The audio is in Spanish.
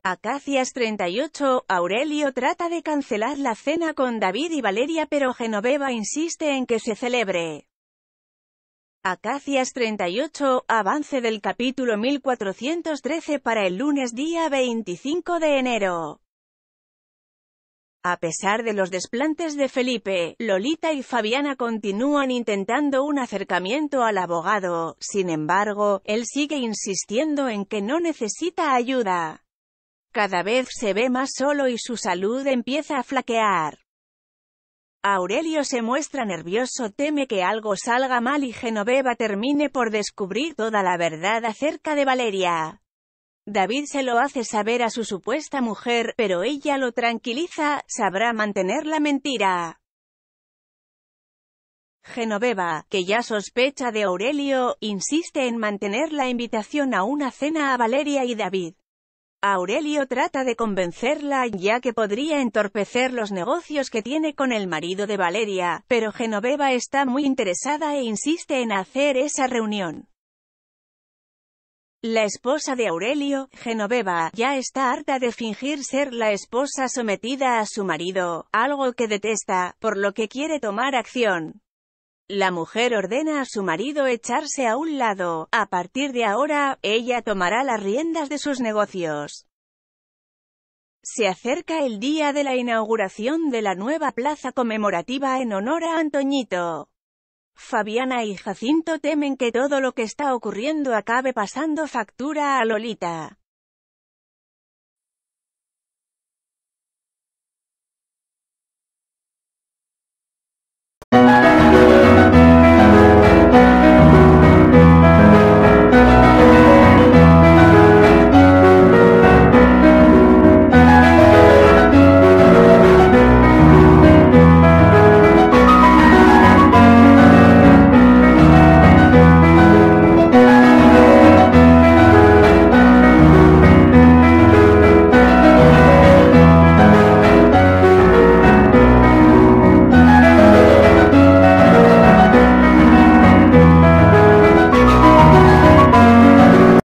Acacias 38, Aurelio trata de cancelar la cena con David y Valeria pero Genoveva insiste en que se celebre. Acacias 38, avance del capítulo 1413 para el lunes día 25 de enero. A pesar de los desplantes de Felipe, Lolita y Fabiana continúan intentando un acercamiento al abogado, sin embargo, él sigue insistiendo en que no necesita ayuda. Cada vez se ve más solo y su salud empieza a flaquear. Aurelio se muestra nervioso, teme que algo salga mal y Genoveva termine por descubrir toda la verdad acerca de Valeria. David se lo hace saber a su supuesta mujer, pero ella lo tranquiliza, sabrá mantener la mentira. Genoveva, que ya sospecha de Aurelio, insiste en mantener la invitación a una cena a Valeria y David. Aurelio trata de convencerla, ya que podría entorpecer los negocios que tiene con el marido de Valeria, pero Genoveva está muy interesada e insiste en hacer esa reunión. La esposa de Aurelio, Genoveva, ya está harta de fingir ser la esposa sometida a su marido, algo que detesta, por lo que quiere tomar acción. La mujer ordena a su marido echarse a un lado. A partir de ahora, ella tomará las riendas de sus negocios. Se acerca el día de la inauguración de la nueva plaza conmemorativa en honor a Antoñito. Fabiana y Jacinto temen que todo lo que está ocurriendo acabe pasando factura a Lolita.